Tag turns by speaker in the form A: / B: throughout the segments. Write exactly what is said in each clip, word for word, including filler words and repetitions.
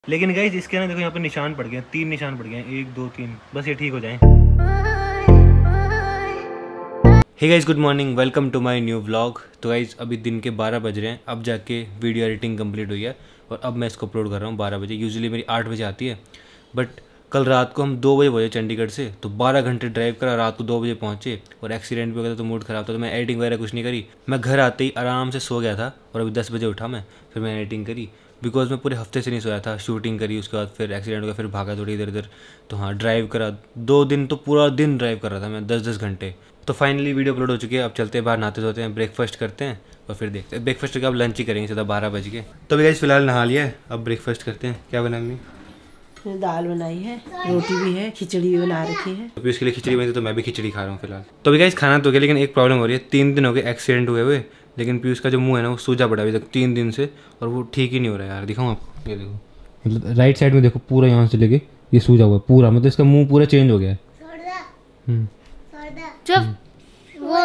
A: लेकिन गाइस इसके ना देखो यहाँ पे निशान पड़ गए, तीन निशान पड़ गए, एक दो तीन, बस ये ठीक हो जाए। Hey guys good morning, welcome to my new vlog. तो गाइस अभी दिन के बारह बज रहे हैं, अब जाके वीडियो एडिटिंग कंप्लीट हुई है और अब मैं इसको अपलोड कर रहा हूँ बारह बजे। यूजुअली मेरी आठ बजे आती है, बट कल रात को हम दो बजे पहुँचे चंडीगढ़ से, तो बारह घंटे ड्राइव करा, रात को दो बजे पहुँचे और एक्सीडेंट भी हो गया तो मूड ख़राब था, तो मैं एडिटिंग वगैरह कुछ नहीं करी। मैं घर आते ही आराम से सो गया था और अभी दस बजे उठा मैं, फिर मैंने एडिटिंग करी बिकॉज मैं पूरे हफ्ते से नहीं सोया था। शूटिंग करी, उसके बाद फिर एक्सीडेंट हो गया, फिर भागा थोड़ी इधर इधर। तो हाँ, ड्राइव करा दो दिन, तो पूरा दिन ड्राइव कर रहा था मैं, दस दस घंटे। तो फाइनली वीडियो अपलोड हो चुकी है। अब चलते हैं बाहर, नहाते धोते हैं, ब्रेकफास्ट करते हैं और फिर देखते हैं। ब्रेकफास्ट करके अब लंच ही करेंगे सीधा बारह बज के। तो भी गाइस फिलहाल नहा लिया है, अब ब्रेकफास्ट करते हैं। क्या बना मम्मी?
B: दाल बनाई है, रोटी भी है, खिचड़ी भी बना रखी है।
A: तो उसके लिए खिचड़ी बनी, तो मैं भी खिचड़ी खा रहा हूँ फिलहाल। तो भी गाइस खाना तो गया, लेकिन एक प्रॉब्लम हो रही है। तीन दिन हो गए एक्सीडेंट हुए हुए, लेकिन पीयूष का जो मुंह है ना वो सूजा पड़ा अभी तक तीन दिन से, और वो ठीक ही नहीं हो रहा है यार। दिखाऊँ आपको, ये देखो, मतलब राइट साइड में देखो, पूरा यहाँ से लेके ये सूजा हुआ है पूरा, मतलब इसका मुंह पूरा चेंज हो गया है।
C: चुप, वो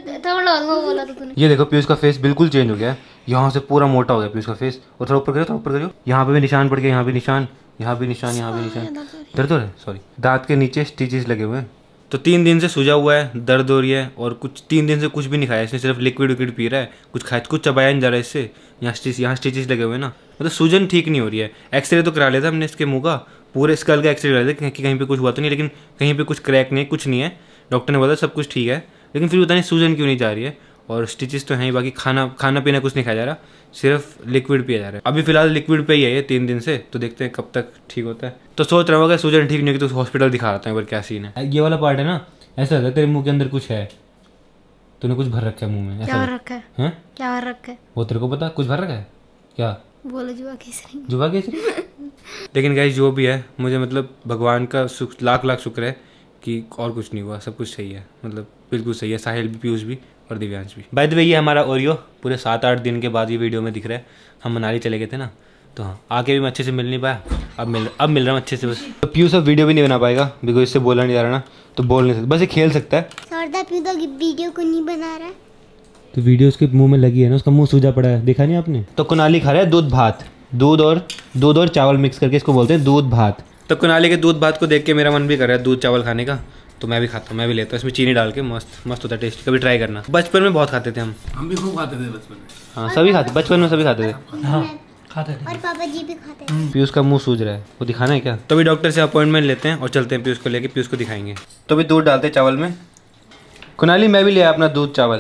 C: बोला था तूने।
A: ये देखो पीयूष का फेस बिल्कुल चेंज हो गया है, यहाँ से पूरा मोटा हो गया पीयूष का फेस। और थोड़ा ऊपर करो, थोड़ा ऊपर करो, यहाँ पे भी निशान पड़ गया, यहाँ भी निशान, यहाँ भी निशान, यहाँ भी निशान। दर्द हो रहा है, सॉरी, दांत के नीचे स्टिचेस लगे हुए हैं। तो तीन दिन से सूजा हुआ है, दर्द हो रही है, और कुछ तीन दिन से कुछ भी नहीं खाया इसने, सिर्फ लिक्विड विक्विड पी रहा है, कुछ खाया, कुछ चबाया नहीं जा रहा है इससे। यहाँ स्टिच यहाँ स्टिचेस लगे हुए हैं ना, मतलब सूजन ठीक नहीं हो रही है। एक्सरे तो करा लिया था हमने इसके मुंह का, पूरे स्कल का एक्सरे करा लिया था कि कहीं पे कुछ हुआ तो नहीं, लेकिन कहीं पे कुछ क्रैक नहीं, कुछ नहीं है। डॉक्टर ने बोला सब कुछ ठीक है, लेकिन फिर पता नहीं सूजन क्यों नहीं जा रही है। और स्टिचेस तो हैं ही, बाकी खाना खाना पीना कुछ नहीं खाया जा रहा, सिर्फ लिक्विड पिया जा रहा है। अभी फिलहाल लिक्विड पे ही है ये तीन दिन से, तो देखते हैं कब तक ठीक होता है। तो सोच रहा होगा सूजन ठीक नहीं होगी तो हॉस्पिटल दिखा रहा था एक बार, क्या सीन है। ये वाला पार्ट है ना, ऐसा लगता है तेरे मुंह के अंदर कुछ है, तूने कुछ भर रखा है मुंह में।
C: क्या भर रखा है? हैं? क्या भर रखा है?
A: वो तेरे को पता कुछ भर रखा है क्या?
C: बोलो जुआ केसरी।
A: जुआ केसरी। लेकिन गाइस जो भी है, मुझे मतलब भगवान का शुक्र, लाख लाख शुक्र है कि और कुछ नहीं हुआ, सब कुछ सही है, मतलब बिल्कुल सही है। साहिल भी, पीयूष भी और दिव्यांश भी। बाय द वे ये हमारा ओरियो पूरे सात आठ दिन के बाद ये वीडियो में दिख रहा है। हम मनाली चले गए थे ना, तो हाँ आके भी मैं अच्छे से मिल नहीं पाया, अब मिल अब मिल रहा हूँ अच्छे से बस। तो पीयूष अब वीडियो भी नहीं बना पाएगा बिकॉज इससे बोला नहीं जा रहा ना, तो बोल नहीं सकता, बस ये खेल सकता है।
C: वीडियो को नहीं बना रहा,
A: तो वीडियो उसके मुंह में लगी है ना, उसका मुंह सूजा पड़ा है, देखा नहीं आपने? तो कुनाली खा रहा है दूध भात, दूध और दूध और चावल मिक्स करके इसको बोलते हैं दूध भात। तो कुनाली के दूध भात को देख के मेरा मन भी कर रहा है दूध चावल खाने का, तो मैं भी खाता हूँ, मैं भी लेता हूँ। इसमें चीनी डाल के मस्त मस्त होता है टेस्ट, कभी ट्राई करना। बचपन में बहुत खाते थे हम
D: हम भी खूब खाते थे बचपन में।
A: हाँ सभी खाते, बचपन में सभी खाते थे।
D: हाँ खाते थे,
C: और पापा जी भी खाते हैं।
A: पीयूष का मुंह सूज रहा है, वो दिखाना है क्या? तो अभी डॉक्टर से अपॉइंटमेंट लेते हैं और चलते हैं पीयूष को लेके, पीयूष को दिखाएंगे। तो अभी दूध डालते हैं चावल में। कुनाली मैं भी लिया अपना दूध चावल,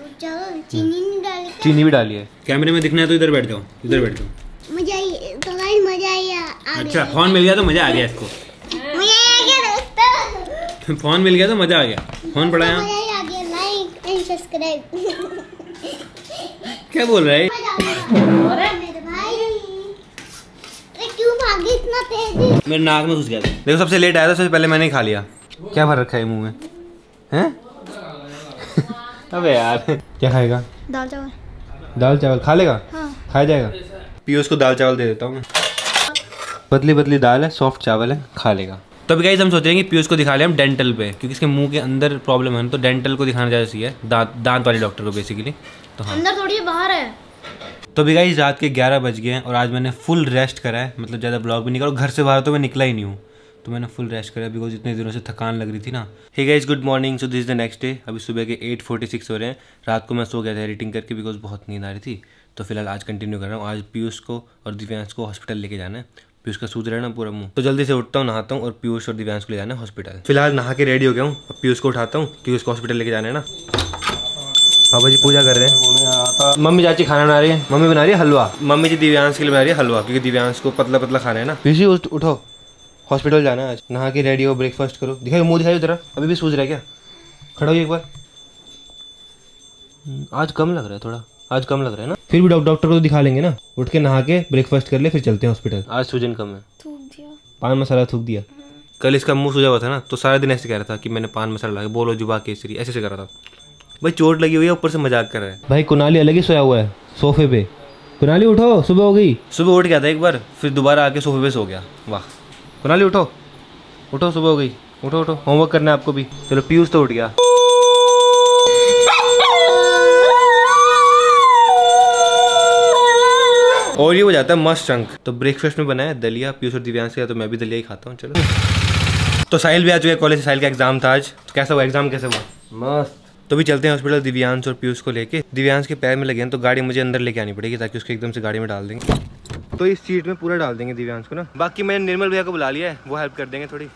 C: चीनी नहीं डाली,
A: चीनी भी डाली है। कैमरे में दिखना है तो इधर बैठ जाओ, इधर बैठ जाओ।
C: मजा आई, तो गाइस मजा आया।
A: अच्छा फोन मिल गया तो मजा आ गया इसको,
C: मजा आ गया दोस्तों,
A: फोन मिल गया तो मजा आ गया। फोन पड़ा यहाँ,
C: मजा आ गया। Like and subscribe.
A: क्या बोल रहा है
C: मेरे भाई, अरे क्यों भागे इतना तेज?
A: मेरे नाक में घुस गया था। देखो सबसे लेट आया था, सबसे पहले मैंने ही खा लिया। क्या भर रखा है मुंह में, हैं? अबे यार क्या खाएगा?
C: दाल चावल।
A: दाल चावल खा लेगा?
C: हाँ।
A: खाया जाएगा। पीयूष को दाल चावल दे देता हूँ मैं, पतली पतली दाल है, सॉफ्ट चावल है, खा लेगा। तो अभी गाइस हम सोच रहे हैं कि पीयूष को दिखा लें हम डेंटल पे, क्योंकि इसके मुंह के अंदर प्रॉब्लम है ना, तो डेंटल को दिखाना ज़्यादा सही है, दांत दांत वाले डॉक्टर को बेसिकली। तो हाँ
C: अंदर थोड़ी बाहर है।
A: तो अभी गाइस रात के ग्यारह बज गए हैं और आज मैंने फुल रेस्ट करा है, मतलब ज़्यादा ब्लॉग भी नहीं करा, घर से बाहर तो मैं निकला ही नहीं हूँ, तो मैंने फुल रेस्ट करा बिकॉज इतने दिनों से थकान लग रही थी ना। Hey guys good morning, so this is the next day. अभी सुबह के एट फोर्टी सिक्स हो रहे हैं। रात को मैं सो गया था एडिटिंग करके बिकॉज बहुत नींद आ रही थी, तो फिलहाल आज कंटिन्यू कर रहा हूँ। आज पीयूष को और दिव्यांश को हॉस्पिटल लेके जाना है, पीयूष का सूज रहा है ना पूरा मुंह, तो जल्दी से उठता हूँ, नहाता हूँ और पीयूष और दिव्यांश को ले जाना है हॉस्पिटल। फिलहाल नहा के रेडी हो गया हूँ, अब पीयूष को उठाता हूँ क्योंकि उसको हॉस्पिटल लेके जाना है ना। बाबा जी पूजा कर रहे हैं, मम्मी चाची खाना बना रही है, मम्मी बना रही है हलवा, मम्मी जी दिव्यांश के लिए बना रही है हलवा, क्योंकि दिव्यांश को पतला पतला खाना है ना। पीयूष उठो, हॉस्पिटल जाना है आज। नहा के रेडी हो, ब्रेकफास्ट करो, दिखाओ मुंह दिखाओ जरा, अभी भी सूज रहा है क्या? खड़ा हो एक बार, आज कम लग रहा है थोड़ा, आज कम लग रहा है ना, फिर भी डॉक्टर को तो दिखा लेंगे ना। उठ के नहा के ब्रेकफास्ट कर ले, फिर चलते हैं हॉस्पिटल। आज सूजन कम है,
C: थूक दिया,
A: पान मसाला थूक दिया। कल इसका मुंह सूजा हुआ था ना, तो सारा दिन ऐसे कह रहा था कि मैंने पान मसाला लगा, बोलो जुबा केसरी, ऐसे से कर रहा था। भाई चोट लगी हुई है, ऊपर से मजाक कर रहा है। भाई कुनाली अलग ही सोया हुआ है सोफे पे। कुनाली उठो, सुबह हो गई। सुबह उठ गया था एक बार, फिर दोबारा आके सोफे पे सो गया। वाह कुनाली उठो उठो, सुबह हो गई, उठो उठो, होमवर्क करना है आपको भी। चलो पीयूष तो उठ गया। और ये हो जाता है मस्त चंक। तो ब्रेकफास्ट में बनाया दलिया, पीयूष और दिव्यांश का, तो मैं भी दलिया ही खाता हूँ। चलो, तो साहिल भी आ चुके हैं कॉलेज से, साहिल का एग्जाम था आज। तो कैसा हुआ एग्जाम, कैसे हुआ? मस्त। तो भी चलते हैं हॉस्पिटल दिव्यांश और पीयूष को लेके। दिव्यांश के पैर में लगे हैं तो गाड़ी मुझे अंदर लेके आनी पड़ेगी ताकि उसको एकदम से गाड़ी में डाल देंगे। तो इस सीट में पूरा डाल देंगे दिव्यांश को ना। बाकी मैंने निर्मल भैया को बुला लिया है, वो हेल्प कर देंगे थोड़ी।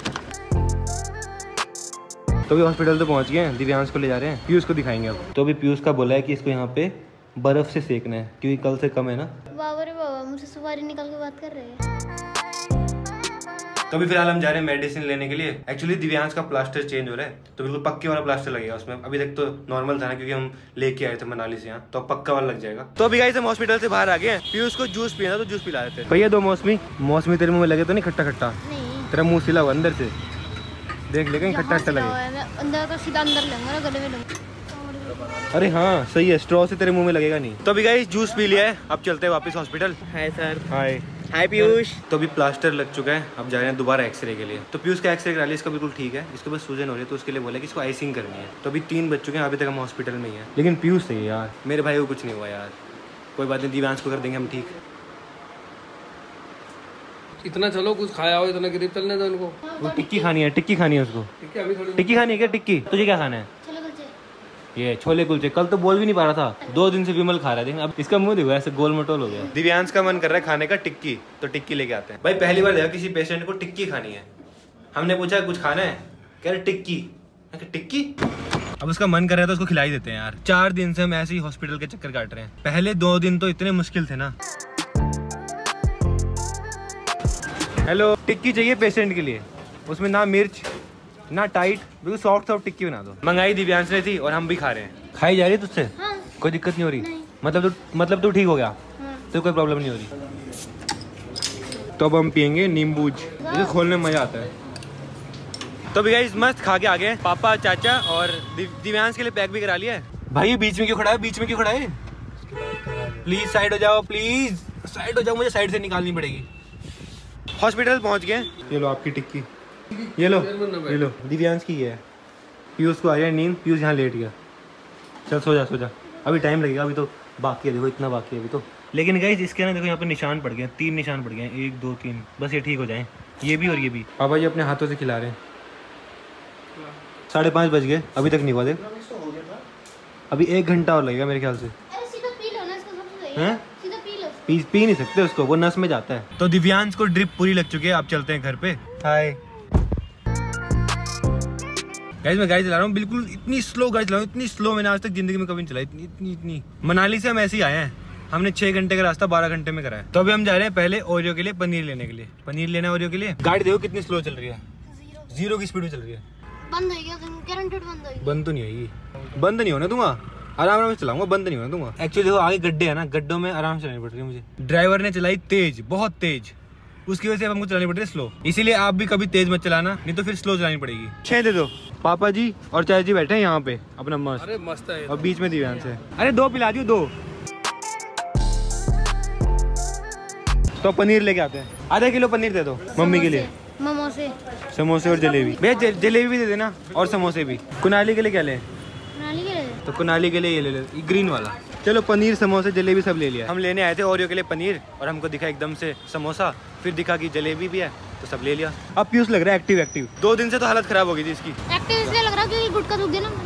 A: तो भी हॉस्पिटल तो पहुंच गए हैं, दिव्यांश को ले जा रहे हैं, पीयूष को दिखाएंगे अब। तो अभी पीयूष का बोला है कि इसको यहाँ पे बर्फ से सेकना है क्योंकि कल से कम है ना।
C: बाबा रे बाबा, मुझसे सुपारी निकाल के बात कर रहे हैं।
A: तो अभी फिलहाल हम जा रहे हैं मेडिसिन लेने के लिए। एक्चुअली दिव्यांश का प्लास्टर चेंज हो रहा है तो बिल्कुल पक्के वाला प्लास्टर लगेगा उसमें। अभी तक तो नॉर्मल था ना क्योंकि हम लेके आए थे मनाली से यहाँ, तो अब पक्का वाला लग जाएगा। तो अभी गाइस हम हॉस्पिटल से बाहर आ गए हैं। पीयूष को जूस पीना था तो जूस पिला देते हैं। भैया दो मौसमी। मौसमी तेरे मुंह में लगे तो नहीं खट्टा खट्टा?
C: नहीं,
A: तेरा मुंह सिला हुआ अंदर से, देख ले कहीं खट्टा खट्टा लगे।
C: अंदर तो सीधा अंदर लूंगा ना, गले में लूंगा।
A: अरे हाँ सही है, स्ट्रॉ से तेरे मुंह में लगेगा नहीं। तो अभी गाइस जूस पी लिया है, अब चलते हैं वापस hospital.
B: Hi sir.
A: Hi
B: hi Piyush.
A: तो अभी प्लास्टर लग चुका है, अब जा रहे हैं दोबारा एक्सरे के लिए। तो पीयूष का एक्सरे करा लिया, इसका बिल्कुल ठीक है, इसको बस सूजन हो रही है तो उसके लिए बोला कि इसको आइसिंग करनी है। तो अभी तीन बज चुके हैं, अभी तक हम हॉस्पिटल में ही हैं। लेकिन पीयूष सही है यार, मेरे भाई को कुछ नहीं हुआ यार, कोई बात नहीं, दिव्यांश को कर देंगे हम ठीक।
D: इतना चलो कुछ खाया हो, इतना करीब चलने दो उनको।
A: वो टिक्की खानी है, टिक्की खानी है उसको।
D: ठीक है, अभी थोड़ी
A: टिक्की खानी है क्या? टिक्की तुझे क्या खाना है? ये छोले कुलचे। कल तो बोल भी नहीं पा रहा था, दो दिन से विमल खा रहा है, अब इसका मुंह देखो ऐसे गोल मटोल हो गया। दिव्यांश का मन कर रहा है खाने का टिक्की, तो टिक्की लेके आते हैं। भाई पहली बार देखा किसी पेशेंट को टिक्की खानी है। हमने पूछा कुछ खाना है, कह रहे टिक्की। टिक्की अब उसका मन कर रहा है तो उसको खिलाई देते हैं यार। चार दिन से हम ऐसे ही हॉस्पिटल के चक्कर काट रहे हैं। पहले दो दिन तो इतने मुश्किल थे ना। हेलो, टिक्की चाहिए पेशेंट के लिए, उसमें ना मिर्च ना टाइट, बिल्कुल सॉफ्ट सॉफ्ट टिक्की बना दो। मंगाई दिव्यांश ने थी और हम भी खा रहे हैं। खाई जा रही है तुझसे? हाँ। कोई दिक्कत नहीं हो रही? नहीं। मतलब तू मतलब तू ठीक हो गया? हाँ। तो कोई प्रॉब्लम नहीं हो रही? तो अब हम पियेंगे नींबूज, इसे खोलने में मजा आता है। तो भी गाइस मस्त खा के आ गए। पापा चाचा और दिव्यांश के लिए पैक भी करा लिया है। भाई ये बीच में क्यों खड़ा है? बीच में क्यों खड़ा है? प्लीज साइड हो जाओ, प्लीज साइड हो जाओ, मुझे साइड से निकालनी पड़ेगी। हॉस्पिटल पहुंच गए। ये लो आपकी टिक्की, ये लो ये लो। दिव्यांश की है। पीयूष को आ जाए नींद, पीयूष यहाँ लेट गया। चल सो जा सो जा, अभी टाइम लगेगा, अभी तो बाकी है, देखो इतना बाकी है अभी तो। लेकिन गाइस इसके ना देखो यहाँ पे निशान पड़ गए, तीन निशान पड़ गए, एक दो तीन, बस ये ठीक हो जाए, ये भी और ये भी। पापा जी अपने हाथों से खिला रहे हैं। साढ़े पाँच बज गए, अभी तक नहीं हुआ। देख अभी एक घंटा और लगेगा मेरे ख्याल से। हैं? पी पी नहीं सकते उसको, वो नस में जाता है। तो दिव्यांश को ड्रिप पूरी लग चुकी है, आप चलते हैं घर पे। हाय गाइस, मैं गाड़ी चला रहा हूँ बिल्कुल इतनी स्लो गाड़ी चला रहा हूँ, इतनी स्लो मैंने आज तक जिंदगी में कभी नहीं चलाई, इतनी इतनी इतनी। मनाली से हम ऐसे ही आए हैं, हमने छह घंटे का रास्ता बारह घंटे में करा है। तो अभी हम जा रहे हैं पहले ओरियो के लिए पनीर लेने के लिए। पनीर लेना है ओरियो के लिए। गाड़ी देखो कितनी स्लो चल रही है, जीरो की स्पीड में चल रही है।
C: बंद हो गया, गारंटेड बंद हो गया।
A: बंद तो नहीं होगी, बंद नहीं होने दूंगा, आराम आराम से चलाऊंगा, बंद नहीं होने दूंगा। एक्चुअली देखो आगे गड्ढे है ना, गड्ढों में आराम से चलानी पड़ रही है मुझे। ड्राइवर ने चलाई तेज, बहुत तेज, उसकी वजह से हमको चलानी पड़ रही है स्लो। इसीलिए आप भी कभी तेज मत चलाना, नहीं तो फिर स्लो चलानी पड़ेगी। छह दे दो। पापा जी और चाचा जी बैठे हैं यहाँ पे अपना मस्त।
D: अरे मस्त है।
A: और बीच में दिव्यांश है। अरे दो पिला दियो, दो। तो पनीर लेके आते हैं, आधा किलो पनीर दे दो मम्मी के लिए।
C: समोसे
A: समोसे और जलेबी भैया, जलेबी भी दे देना और समोसे भी। कुनाली के लिए क्या ले?
C: कुनाली के लिए
A: तो कुनाली के लिए ये ले लो, ये ग्रीन वाला। चलो पनीर समोसे जलेबी सब ले लिया। हम लेने आए थे ओरियो के लिए पनीर और हमको दिखा एकदम से समोसा, फिर दिखा कि जलेबी भी है, तो सब ले लिया। अब पीयूष लग रहा है एक्टिव एक्टिव। दो दिन से तो हालत खराब हो गई थी इसकी।
C: एक्टिव इसलिए लग रहा है क्योंकि गुटका दुख गया ना।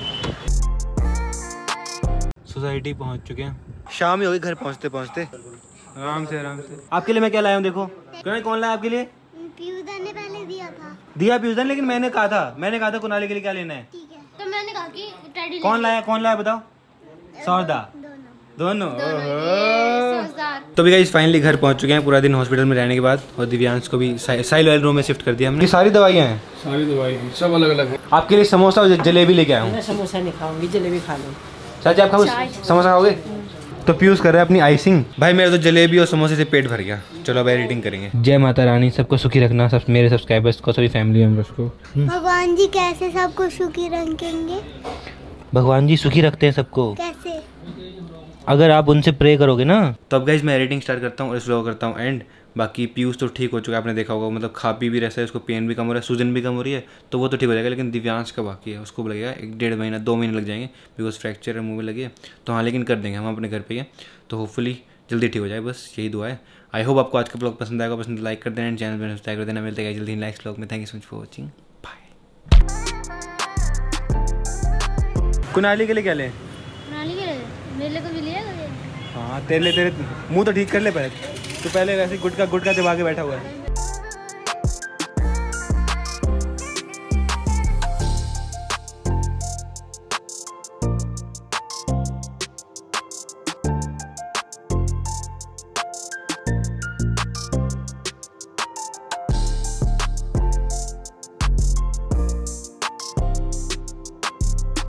A: सोसाइटी पहुंच चुके हैं, शाम ही हो गई घर पहुंचते पहुंचते। आराम से आराम से। आपके लिए मैं क्या लाया हूँ देखो। कौन लाया आपके लिए?
C: पीयूषन ने पहले दिया था।
A: दिया पीयूषन, लेकिन मैंने कहा था मैंने कहा था कुनाली के लिए क्या लेना है।
C: ठीक है, तो मैंने कहा कि टेडी।
A: कौन लाया कौन लाया बताओ? सौदा दोनों। तो भी गाइस फाइनली घर पहुंच चुके हैं पूरा दिन हॉस्पिटल में रहने के बाद। और दिव्यांश को भी साइल वाइल रूम में शिफ्ट कर दिया हमने। सारी दवाइयाँ हैं,
D: सारी दवाई सब अलग अलग है।
A: आपके लिए समोसा और जलेबी लेके आया हूँ।
B: मैं समोसा नहीं खाऊंगी, जलेबी खा लो।
A: चाचा आप खाओ समोसा खाओगे? तो पीयूष कर रहा है अपनी आइसिंग। भाई मेरा तो जलेबी और समोसे से पेट भर गया। चलो अब एडिटिंग करेंगे। जय माता रानी, सबको सुखी रखना, सब मेरे सब्सक्राइबर्स को, सभी फैमिली मेंबर्स को।
C: भगवान जी कैसे सबको सुखी रखेंगे?
A: भगवान जी सुखी रखते हैं सबको।
C: कैसे?
A: अगर आप उनसे प्रे करोगे ना। तो अब गाइस मैं एडिटिंग स्टार्ट करता हूँ और स्लो करता हूँ एंड। बाकी पीयूष तो ठीक हो चुका है, आपने देखा होगा, मतलब खा पी भी रहता है, उसको पेन भी कम हो रहा है, सूजन भी कम हो रही है, तो वो तो ठीक हो जाएगा। लेकिन दिव्यांश का बाकी है, उसको लगेगा एक डेढ़ महीना दो महीने लग जाएंगे बिकॉज फ्रैक्चर है मुँह में लगे। तो हाँ लेकिन कर देंगे हम, अपने घर पे ही है, तो होपफुली जल्दी ठीक हो जाए, बस यही दुआ है। आई होप आपको आज का ब्लॉग पसंद आएगा, पसंद लाइक कर देना एंड चैनल में सब्सक्राइब कर देना। मिलते हैं जल्दी नेक्स्ट ब्लॉग में। Thank you so much for watching, bye. Kunali के लिए क्या ले?
C: कुनाली के लिए मेरे लिए कुछ लिया
A: हाँ तेरे लिए, तेरे मुंह तो ठीक कर ले पहले, तो पहले वैसे गुटका गुटका दबा के बैठा हुआ है।